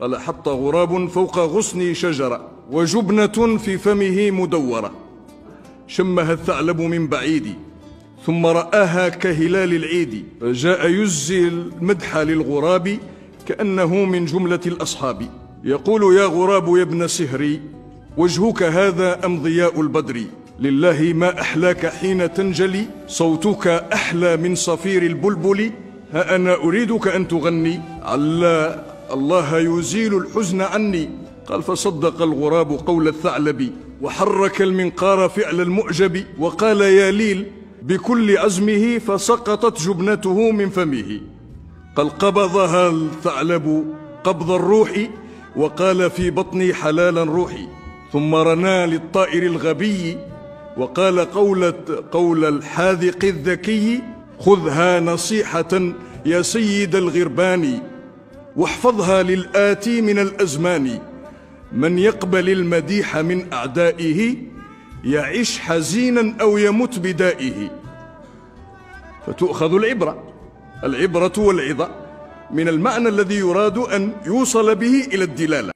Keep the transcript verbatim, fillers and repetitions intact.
قال: حط غراب فوق غصن شجرة وجبنة في فمه مدورة، شمها الثعلب من بعيد ثم رآها كهلال العيد، فجاء يزي المدح للغراب كأنه من جملة الأصحاب. يقول: يا غراب يا ابن سهري، وجهك هذا أم ضياء البدر؟ لله ما أحلاك حين تنجلي، صوتك أحلى من صفير البلبل. ها أنا أريدك أن تغني، علا الله يزيل الحزن عني. قال: فصدق الغراب قول الثعلب، وحرك المنقار فعل المعجب، وقال: يا ليل بكل عزمه، فسقطت جبنته من فمه. قال: قبضها الثعلب قبض الروح، وقال: في بطني حلالا روحي. ثم رنا للطائر الغبي، وقال قولة قول الحاذق الذكي: خذها نصيحة يا سيد الغربان، واحفظها للآتي من الأزمان. من يقبل المديح من أعدائه، يعيش حزينا أو يمت بدائه. فتؤخذ العبرة العبرة والعظة من المعنى الذي يراد أن يوصل به إلى الدلالة.